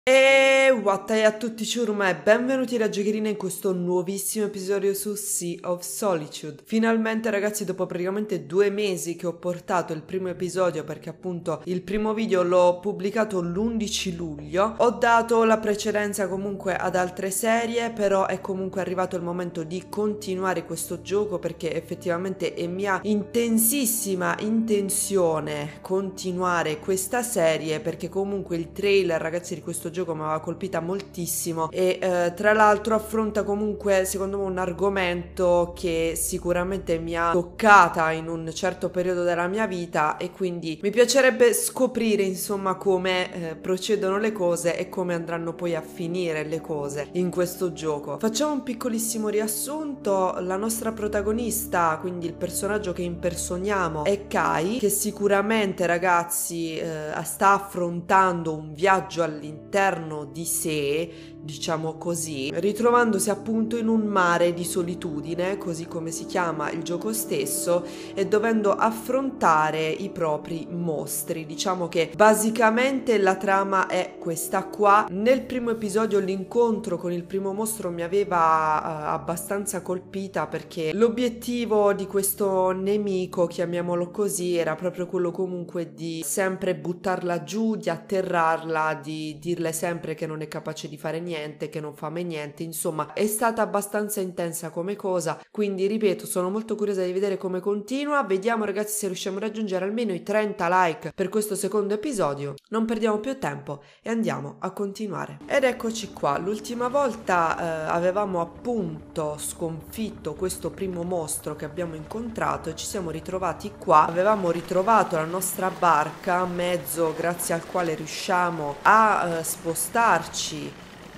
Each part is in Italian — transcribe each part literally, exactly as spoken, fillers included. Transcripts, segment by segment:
E wattai a tutti ciurma e benvenuti da Giocherina in questo nuovissimo episodio su Sea of Solitude. Finalmente ragazzi, dopo praticamente due mesi che ho portato il primo episodio, perché appunto il primo video l'ho pubblicato l'undici luglio, ho dato la precedenza comunque ad altre serie, però è comunque arrivato il momento di continuare questo gioco perché effettivamente è mia intensissima intenzione continuare questa serie, perché comunque il trailer ragazzi di questo gioco mi aveva colpita moltissimo e eh, tra l'altro affronta comunque secondo me un argomento che sicuramente mi ha toccata in un certo periodo della mia vita, e quindi mi piacerebbe scoprire insomma come eh, procedono le cose e come andranno poi a finire le cose in questo gioco. Facciamo un piccolissimo riassunto. La nostra protagonista, quindi il personaggio che impersoniamo, è Kai, che sicuramente ragazzi eh, sta affrontando un viaggio all'interno di sé, diciamo così, ritrovandosi appunto in un mare di solitudine, così come si chiama il gioco stesso, e dovendo affrontare i propri mostri. Diciamo che basicamente la trama è questa qua. Nel primo episodio l'incontro con il primo mostro mi aveva uh, abbastanza colpita, perché l'obiettivo di questo nemico, chiamiamolo così, era proprio quello comunque di sempre buttarla giù, di atterrarla, di dirle sempre che non è capace di fare niente, che non fa mai niente. Insomma, è stata abbastanza intensa come cosa, quindi ripeto, sono molto curiosa di vedere come continua. Vediamo ragazzi se riusciamo a raggiungere almeno i trenta like per questo secondo episodio. Non perdiamo più tempo e andiamo a continuare. Ed eccoci qua. L'ultima volta eh, avevamo appunto sconfitto questo primo mostro che abbiamo incontrato e ci siamo ritrovati qua. Avevamo ritrovato la nostra barca, mezzo grazie al quale riusciamo a eh, spostarci.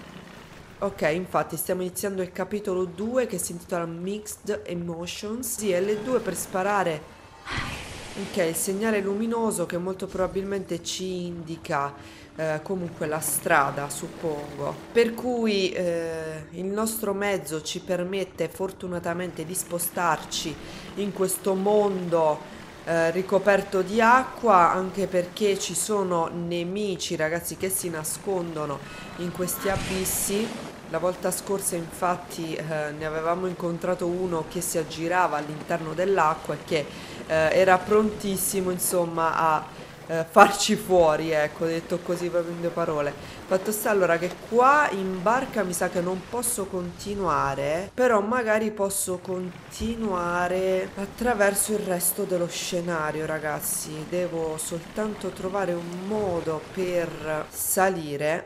Ok, infatti stiamo iniziando il capitolo due che si intitola Mixed Emotions. Sì, L due per sparare. Ok, il segnale luminoso che molto probabilmente ci indica eh, comunque la strada, suppongo. Per cui eh, il nostro mezzo ci permette fortunatamente di spostarci in questo mondo Eh, ricoperto di acqua, anche perché ci sono nemici ragazzi che si nascondono in questi abissi. La volta scorsa infatti eh, ne avevamo incontrato uno che si aggirava all'interno dell'acqua e che eh, era prontissimo insomma a eh, farci fuori, ecco, detto così proprio in due parole. Fatto sta allora che qua in barca mi sa che non posso continuare, però magari posso continuare attraverso il resto dello scenario ragazzi. Devo soltanto trovare un modo per salire.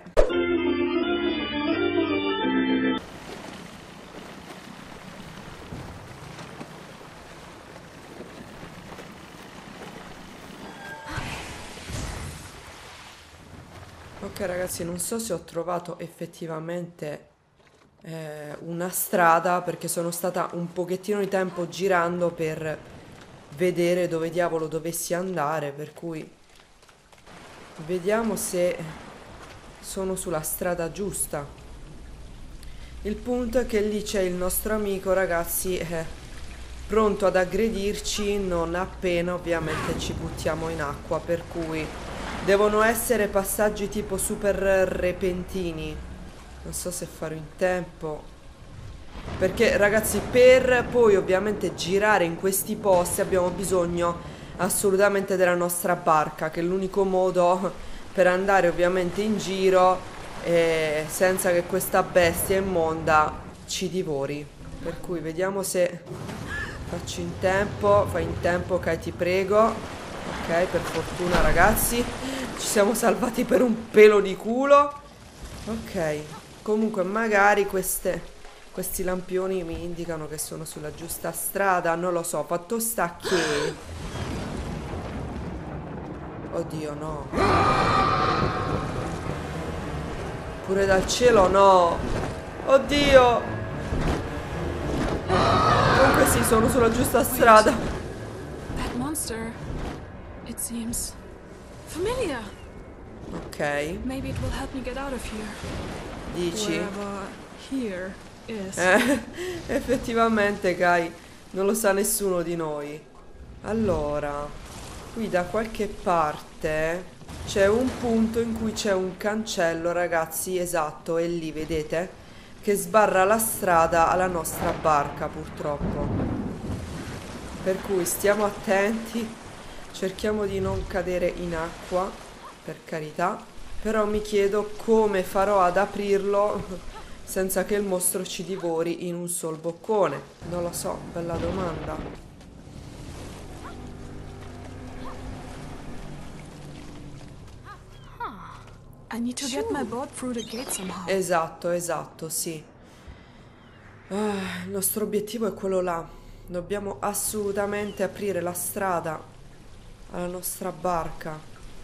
Ok ragazzi, non so se ho trovato effettivamente eh, una strada, perché sono stata un pochettino di tempo girando per vedere dove diavolo dovessi andare, per cui vediamo se sono sulla strada giusta. Il punto è che lì c'è il nostro amico ragazzi, eh, pronto ad aggredirci non appena ovviamente ci buttiamo in acqua, per cui devono essere passaggi tipo super repentini. Non so se farò in tempo, perché ragazzi per poi ovviamente girare in questi posti abbiamo bisogno assolutamente della nostra barca, che è l'unico modo per andare ovviamente in giro eh, senza che questa bestia immonda ci divori. Per cui vediamo se faccio in tempo. Fai in tempo Kai, ti prego. Ok, per fortuna ragazzi ci siamo salvati per un pelo di culo. Ok, comunque magari queste, questi lampioni mi indicano che sono sulla giusta strada, non lo so. Fatto sta che... Oddio no. Pure dal cielo no. Oddio. Comunque sì, sono sulla giusta strada. That monster, it seems familiar. Ok. Maybe it will help me get out of here. Dici? Wherever here is. Eh, effettivamente, Kai, non lo sa nessuno di noi. Allora, Qui da qualche parte c'è un punto in cui c'è un cancello, ragazzi, esatto, e lì vedete che sbarra la strada alla nostra barca, purtroppo. Per cui stiamo attenti, cerchiamo di non cadere in acqua, per carità, però mi chiedo come farò ad aprirlo senza che il mostro ci divori in un sol boccone. Non lo so, bella domanda. I need to get my boat through the gate somehow. Esatto, esatto, sì. Ah, il nostro obiettivo è quello là. Dobbiamo assolutamente aprire la strada alla nostra barca.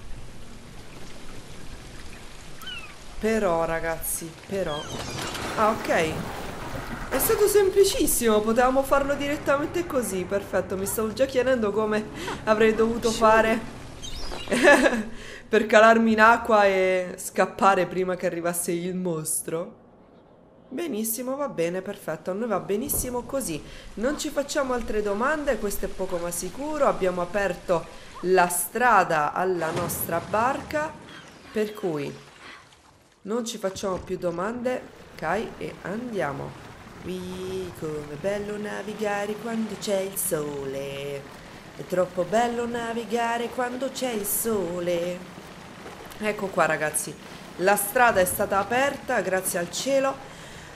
Però, ragazzi, però... Ah, ok. È stato semplicissimo, potevamo farlo direttamente così. Perfetto, mi stavo già chiedendo come avrei dovuto fare per calarmi in acqua e scappare prima che arrivasse il mostro. Benissimo, va bene, perfetto, a noi va benissimo così. Non ci facciamo altre domande, questo è poco ma sicuro. Abbiamo aperto la strada alla nostra barca, per cui non ci facciamo più domande, ok, e andiamo. Qui, come bello navigare quando c'è il sole. È troppo bello navigare quando c'è il sole. Ecco qua, ragazzi, la strada è stata aperta, grazie al cielo.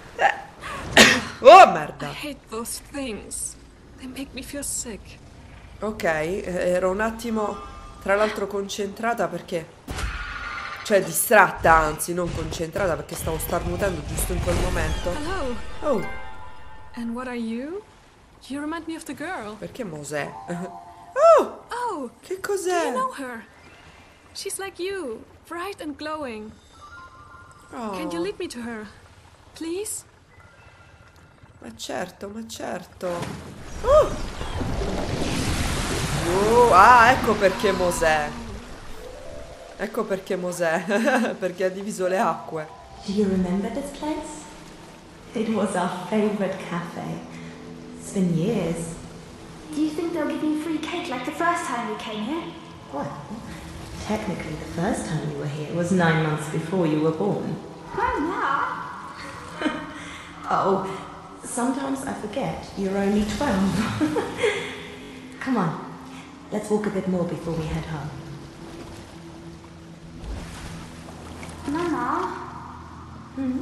Oh, merda. I hate those things. They make me feel sick. Ok, ero un attimo, tra l'altro, concentrata perché... Cioè, distratta, anzi, non concentrata perché stavo starnutendo giusto in quel momento. Hello. Oh, And what are you? You remind me of the girl. perché Mosè? Oh, Oh, che do cos'è? you know her? She's like you, bright and glowing. Can you Oh, lead me to her? Please? ma certo, ma certo. Oh. Oh, ah, ecco perché Mosè. Ecco perché Mosè, perché ha diviso le acque. Do you remember this place? It was our favorite cafe. It's been years. Do you think they'll give me free cake like the first time we came here? Well, technically the first time you were here was nine months before you were born. Grandma! Oh, sometimes I forget you're only twelve. Come on, let's walk a bit more before we head home. Mama, Hmm?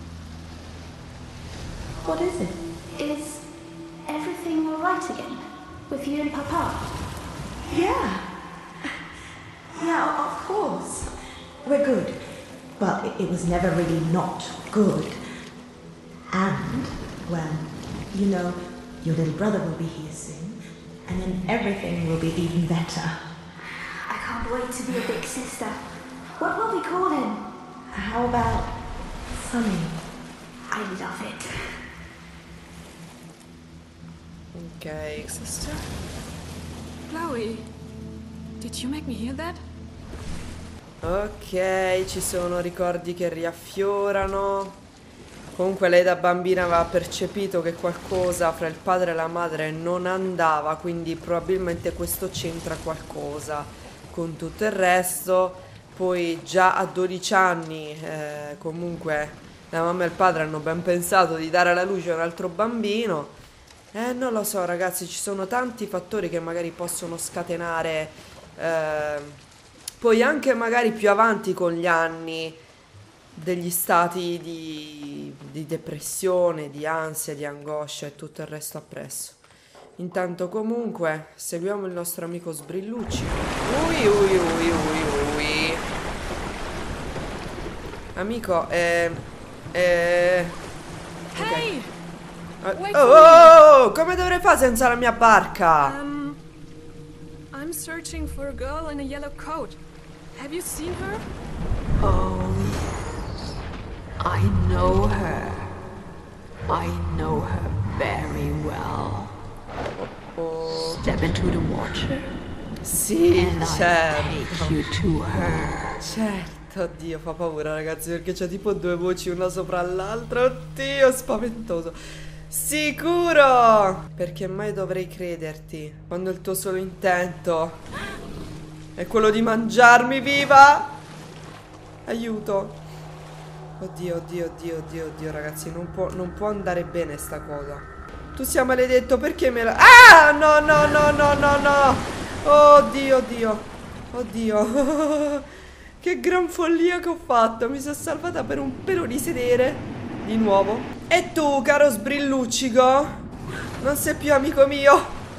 What is it? is everything alright again? With you and Papa? Yeah. Yeah, of course. We're good. But it, it was never really not good. And, well, you know, your little brother will be here soon. And then everything will be even better. I can't wait to be a big sister. What will we call him? How about Sunny? I love it. Ok. Sister? Chloe, did you make me hear that? Ok, ci sono ricordi che riaffiorano. Comunque lei da bambina aveva percepito che qualcosa fra il padre e la madre non andava, quindi probabilmente questo c'entra qualcosa con tutto il resto. Poi già a dodici anni eh, comunque la mamma e il padre hanno ben pensato di dare alla luce un altro bambino. Eh, non lo so, ragazzi, ci sono tanti fattori che magari possono scatenare eh, poi anche magari più avanti con gli anni degli stati di, di depressione, di ansia, di angoscia e tutto il resto appresso. Intanto comunque seguiamo il nostro amico Sbrillucci. Ui ui ui ui ui. Amico, eh... eh... Hey! Oh, Wait oh, for me. oh, oh, come dovrei fare senza la mia barca? Um, I'm searching for a girl in a yellow coat. Have you seen her? Oh, yes. I know her. I know her very well. Oh, Step into the water sì, and I certo. take you to her. Certo, oddio, fa paura, ragazzi, perché c'è tipo due voci una sopra l'altra. Oddio, spaventoso. Sicuro! Perché mai dovrei crederti quando il tuo solo intento È quello di mangiarmi viva. Aiuto. Oddio, oddio, oddio, oddio, oddio, ragazzi. Non può, non può andare bene sta cosa. Tu sia maledetto, perché me la... Ah! No, no, no, no, no, no. Oddio, oddio. Oddio. Che gran follia che ho fatto. Mi sono salvata per un pelo di sedere. Di nuovo. E tu, caro sbrilluccico, non sei più amico mio.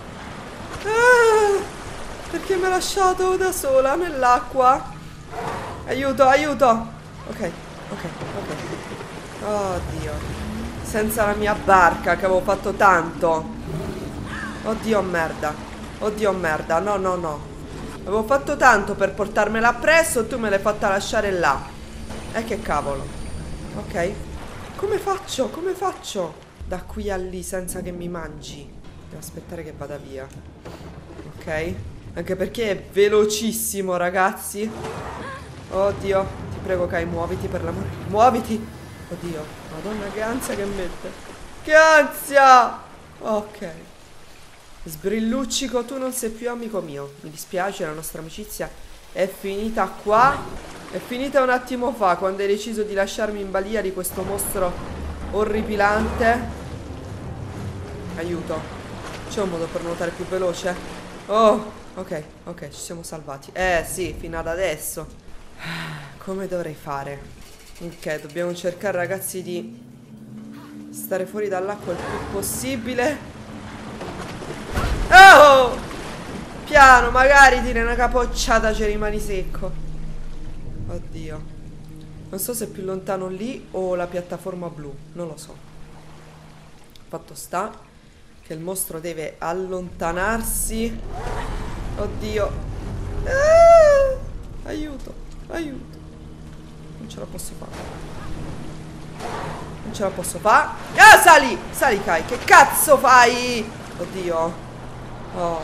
Ah! Perché mi ha lasciato da sola nell'acqua? Aiuto, aiuto. Ok, ok, ok. Oddio. Senza la mia barca che avevo fatto tanto. Oddio merda. Oddio merda. No, no, no. Avevo fatto tanto per portarmela appresso. Tu me l'hai fatta lasciare là. E che cavolo. Ok. Come faccio? Come faccio? Da qui a lì senza che mi mangi. Devo aspettare che vada via. Ok. Anche perché è velocissimo, ragazzi. Oddio. Ti prego, Kai, muoviti per l'amore. Muoviti. Oddio. Madonna, che ansia che mette. Che ansia. Ok. Sbrilluccico, tu non sei più amico mio. Mi dispiace, la nostra amicizia è finita qua. È finita un attimo fa, quando hai deciso di lasciarmi in balia di questo mostro orripilante. Aiuto. C'è un modo per nuotare più veloce? Oh. Ok, ok, ci siamo salvati. Eh sì, fino ad adesso. Come dovrei fare? Ok, dobbiamo cercare, ragazzi, di stare fuori dall'acqua il più possibile. Oh! Piano, magari tiri una capocciata, ci rimani secco. Oddio. Non so se è più lontano lì o la piattaforma blu. Non lo so. Fatto sta che il mostro deve allontanarsi. Oddio. Ah! Aiuto, aiuto. Non ce la posso fare. Non ce la posso fare. Ah, sali! Sali, Kai. Che cazzo fai? Oddio. Oh.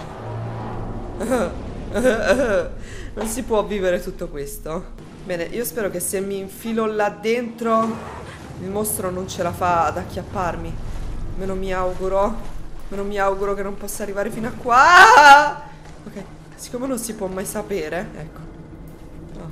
Non si può vivere tutto questo. Bene, io spero che se mi infilo là dentro il mostro non ce la fa ad acchiapparmi. Me lo mi auguro. Me lo mi auguro che non possa arrivare fino a qua. Ah! Ok, siccome non si può mai sapere, ecco. Oh.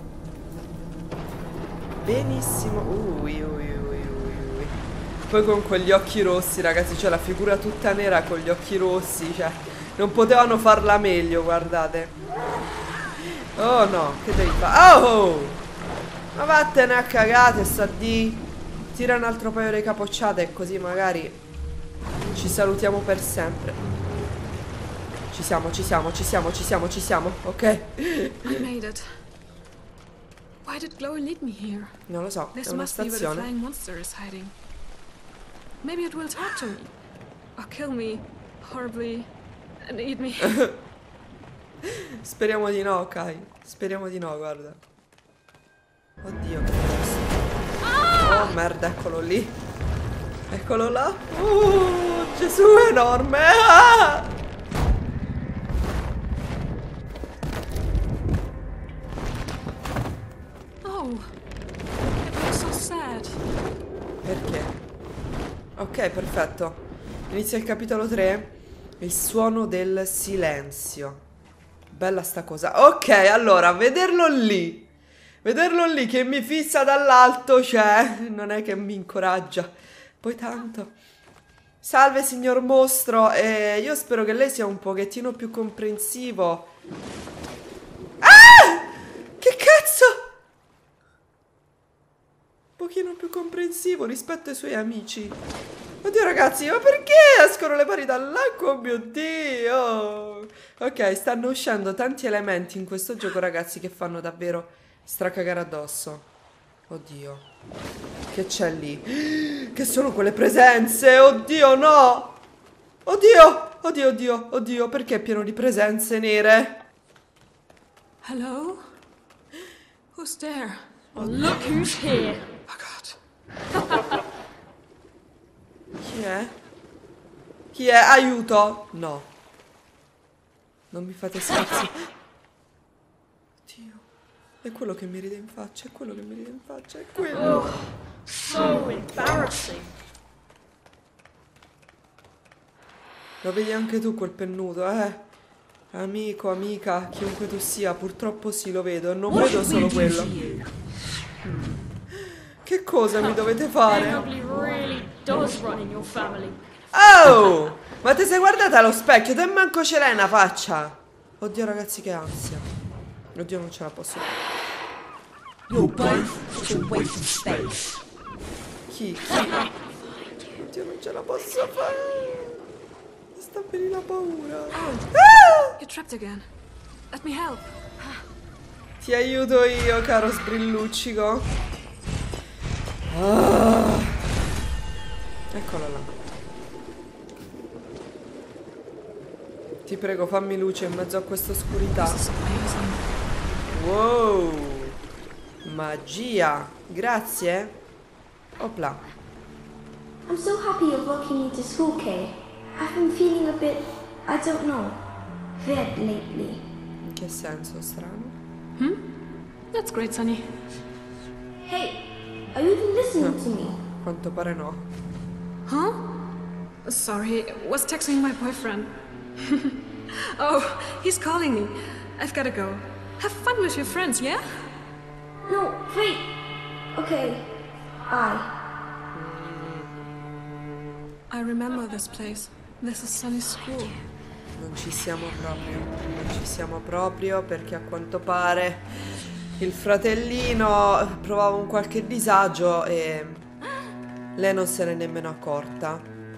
Benissimo. Ui, ui, ui, ui, ui. Poi con quegli occhi rossi, ragazzi, cioè la figura tutta nera con gli occhi rossi, cioè non potevano farla meglio, guardate. Oh no, che devi fare? Oh! Ma vattene a cagate, sta di. Tira un altro paio di capocciate e così magari ci salutiamo per sempre. Ci siamo, ci siamo, ci siamo, ci siamo, ci siamo, ok? I made it. Why did Chloe lead me here? Non lo so, This è una must be where the stazione. flying monster is hiding. Maybe it will talk to me. Or kill me horribly and eat me. Speriamo di no, Kai. Speriamo di no, guarda. Oddio, che cosa. Oh, merda, eccolo lì. Eccolo là. Oh, Gesù, è enorme. Ah! Oh, it looks so sad. Perché? Ok, perfetto. Inizia il capitolo tre. Il suono del silenzio. Bella sta cosa. Ok, allora, vederlo lì. Vederlo lì che mi fissa dall'alto, cioè, non è che mi incoraggia. Poi tanto. Salve, signor mostro. Eh, io spero che lei sia un pochettino più comprensivo. Ah! Che cazzo? Un pochino più comprensivo rispetto ai suoi amici. Oddio, ragazzi, ma perché escono le pari dall'acqua? Oh mio Dio. Ok, stanno uscendo tanti elementi in questo gioco, ragazzi, che fanno davvero stracagare addosso. Oddio. Che c'è lì? Che sono quelle presenze? Oddio, no. Oddio. Oddio, oddio, oddio. Perché è pieno di presenze nere? Hello? Who's there? Oh, look who's here. Oh God. Chi è? Chi è? Aiuto. No. Non mi fate scherzi. Oddio. È quello che mi ride in faccia. È quello che mi ride in faccia. È quello. Oh, so embarrassing. Lo vedi anche tu quel pennuto, eh? Amico, amica, chiunque tu sia, purtroppo sì, lo vedo. Non vedo solo quello. Che cosa mi dovete fare? Ugly really does run in your family. Oh! Ma ti sei guardata allo specchio? Te manco ce l'hai una faccia. Oddio ragazzi, che ansia. Oddio, non ce la posso fare. You're both a waste of space. Chi? Chi? Oddio, non ce la posso fare. Mi sta per la paura. Ah! You're trapped again. Let me help. Ti aiuto io, caro sbrilluccico. Ah. Eccola là. Ti prego, fammi luce in mezzo a questa oscurità. This is amazing. Wow. Magia. Grazie. Opla. I'm so happy you're walking into school, Kay. I've been feeling a bit, I don't know, weird lately. In che senso strano? Hmm? That's great, Sunny. Hey, are you even listening to me? Quanto pare no. Huh? Sorry, was texting my boyfriend. Oh, he's calling me. I've gotta go. Have fun with your friends, yeah? No, wait. Okay, bye. I remember this place. This is Sunny's school. Non ci siamo proprio. Non ci siamo proprio perché a quanto pare il fratellino provava un qualche disagio e lei non se n'è nemmeno accorta.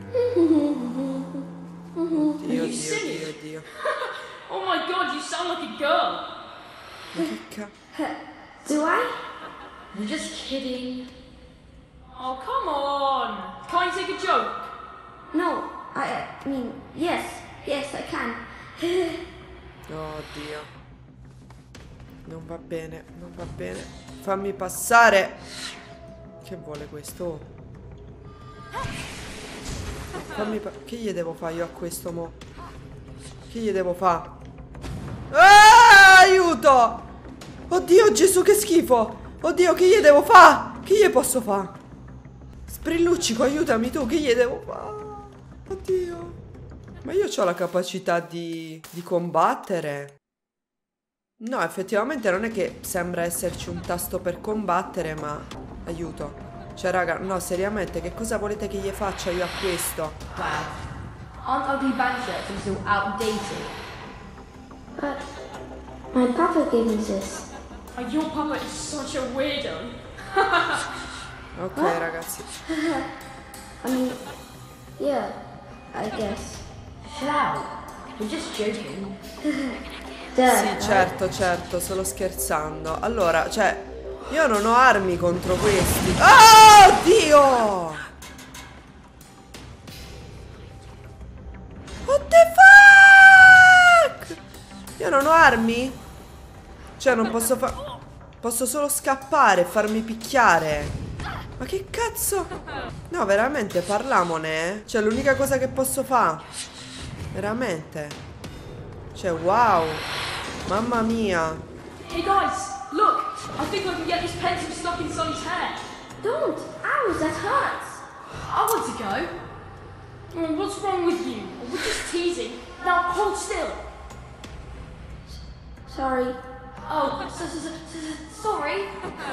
Oddio, oddio, oddio, oddio. Oh my god, you sound like a girl. Ma che ca... Do I? I'm just kidding. Oh, come on. Can't you take a joke? No, I, I mean, yes, yes, I can. Oddio. Non va bene, non va bene. Fammi passare. Che vuole questo? Fammi pa- Che gli devo fare io a questo mo? Che gli devo fare? Ah, aiuto! Oddio Gesù, che schifo! Oddio, che gli devo fare? Che gli posso fare? Sprilluccico, aiutami tu, che gli devo fare? Oddio. Ma io ho la capacità di, di combattere? No, effettivamente non è che sembra esserci un tasto per combattere, ma... Aiuto. Cioè, raga, no, seriamente, che cosa volete che gli faccia io a questo? Wow. Aren't ugly band shirts are so outdated? But my papa gave me this. Oh, your papa is such a weirdo. Ok, ragazzi. I mean, yeah, I guess. Chill out. We're just joking. Duh, Sì, certo, certo, solo scherzando. Allora, cioè, io non ho armi contro questi. Oh, Dio! What the fuck? Io non ho armi? Cioè, non posso fare... Posso solo scappare e farmi picchiare. Ma che cazzo? No, veramente, parlamone, eh? Cioè, l'unica cosa che posso fare. Veramente. Cioè, wow. Mamma mia. Hey guys, look. I think I can get this pencil stuck in Sonny's hair. don't! Ow, that hurts! I want to go. Oh, what's wrong with you? We're just teasing. Now hold still. Sorry. Oh, so, so, so, so, sorry.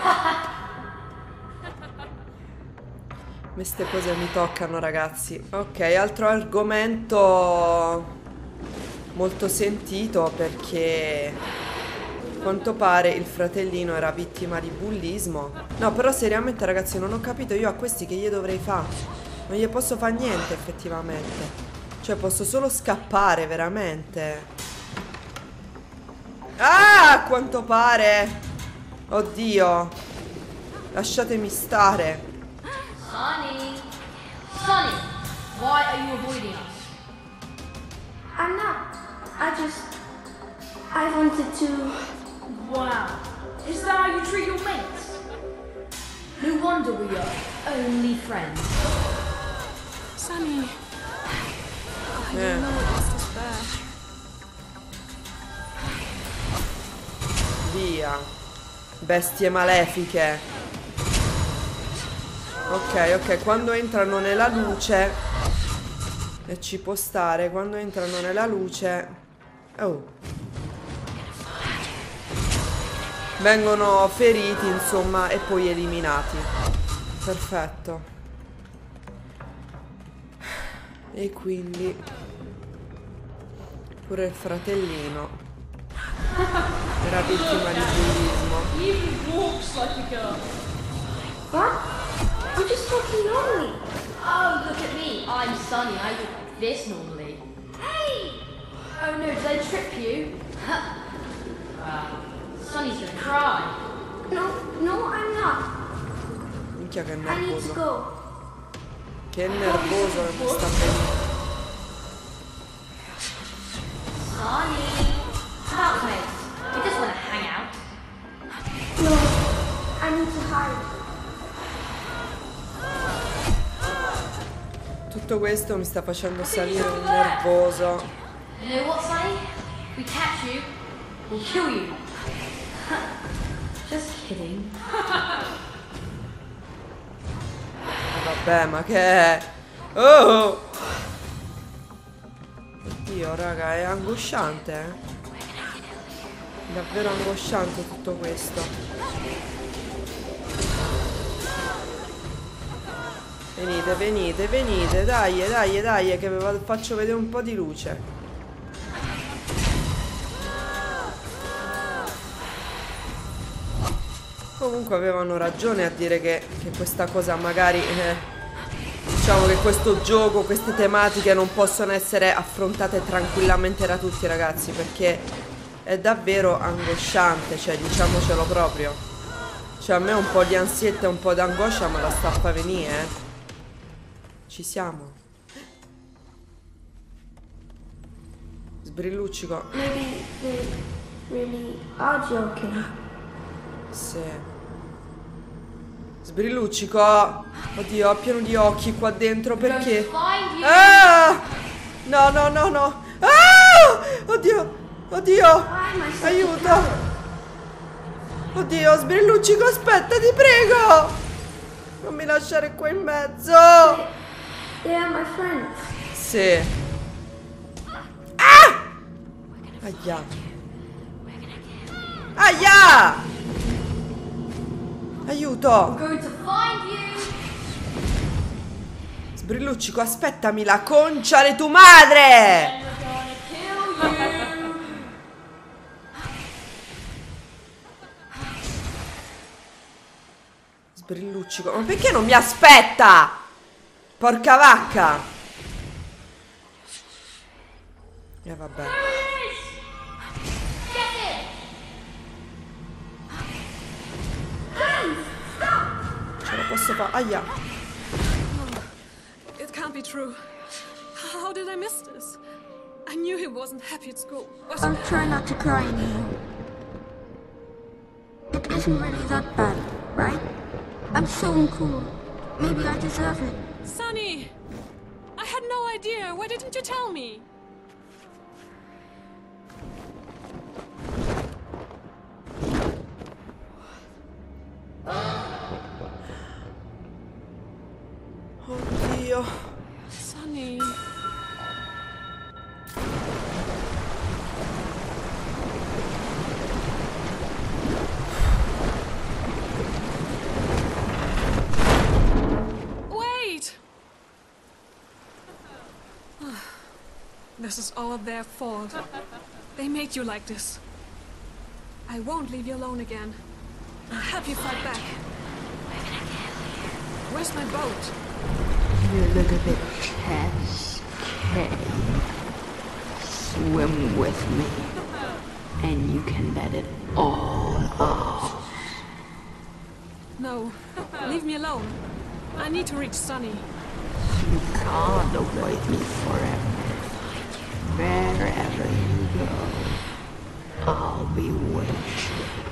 Queste cose mi toccano, ragazzi. Ok, altro argomento molto sentito, perché a quanto pare il fratellino era vittima di bullismo. No, però seriamente, ragazzi, non ho capito io a questi che gli dovrei fare. Non gli posso fare niente, effettivamente. Cioè, posso solo scappare, veramente. Ah, a quanto pare. Oddio. Lasciatemi stare. Sonny! Sonny! Why are you avoiding us? I'm not. I just. I wanted to. Wow. Is that how you treat your mates? No wonder we are only friends. Sunny. I Eh. don't know what this is bad. Via. Bestie malefiche. Ok, ok, quando entrano nella luce, e ci può stare, quando entrano nella luce Oh. Vengono feriti, insomma, e poi eliminati. Perfetto. E quindi pure il fratellino era vittima di bullismo. Even walks like a girl. What? I'm just talking normally. Oh, look at me. I'm Sunny. I look like this normally. Hey! Oh no, did I trip you? Wow. Sunny's gonna cry. No, no, I'm not. Minchia che I need to nervoso. go. Che nervoso che mi sta venendo. Sunny! Come out, mate. We just wanna hang out. No, I need to hide. Tutto questo mi sta facendo salire un nervoso. You know what, Sunny? If we catch you, we'll kill you. Just kidding. Vabbè, ma che è? Oh! Oddio, raga, è angosciante, eh? Davvero angosciante tutto questo. Venite, venite, venite, dai, dai, dai, che vi faccio vedere un po' di luce. Comunque avevano ragione a dire che, che questa cosa magari, eh, diciamo che questo gioco, queste tematiche non possono essere affrontate tranquillamente da tutti, ragazzi, perché è davvero angosciante, cioè diciamocelo proprio. Cioè a me un po' di ansietta e un po' d'angoscia me la sta a fa venire, eh. Ci siamo. Sbrilluccico. Maybe they really are joking. Sì. Sbrilluccico. Oddio, ho pieno di occhi qua dentro, perché? Ah! No, no, no, no. Ah! Oddio, oddio. Aiuto. Oddio, Sbrilluccico, aspetta, ti prego. Non mi lasciare qua in mezzo. They are my friends. Sì. Ah! Aia. Aia! Aiuto! I'm going to find you. Sbrilluccico, aspettami, la concia di tua madre! And we're gonna kill you. Sbrilluccico, ma perché non mi aspetta? Porca vacca! E eh, vabbè. Ce la posso fare? Aia! It can't be true. How did I miss this? I knew he wasn't happy at school, but I'll try not to cry anymore. It isn't really that bad, right? I'm so uncool. Maybe I deserve it. Sunny! I had no idea. Why didn't you tell me? Oddio! Sunny. Wait! This is all their fault. They made you like this. I won't leave you alone again. I'll help you fight back. Where's my boat? You look a bit tense, Kay. Swim with me, and you can let it all out. No, leave me alone. I need to reach Sunny. You can't avoid me forever. Wherever you go, I'll be with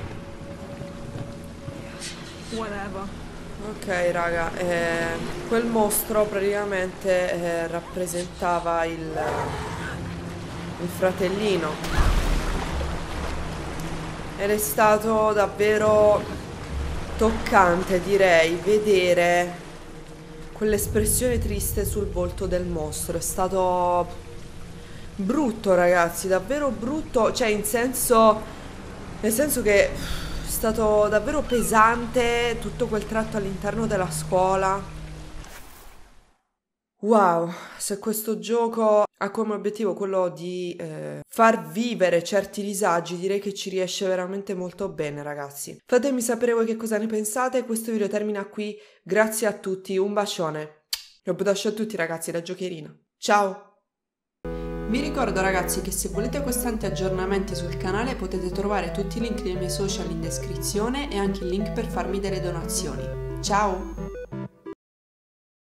you. Whatever. Ok raga, eh, quel mostro praticamente eh, rappresentava il, il fratellino ed è stato davvero toccante, direi, vedere quell'espressione triste sul volto del mostro. È stato brutto, ragazzi, davvero brutto, cioè in senso, nel senso che è stato davvero pesante tutto quel tratto all'interno della scuola. Wow, se questo gioco ha come obiettivo quello di eh, far vivere certi disagi, direi che ci riesce veramente molto bene, ragazzi. Fatemi sapere voi che cosa ne pensate, questo video termina qui, grazie a tutti, un bacione. E un bacio a tutti, ragazzi, da Giocherina. Ciao! Vi ricordo, ragazzi, che se volete costanti aggiornamenti sul canale potete trovare tutti i link dei miei social in descrizione e anche il link per farmi delle donazioni. Ciao!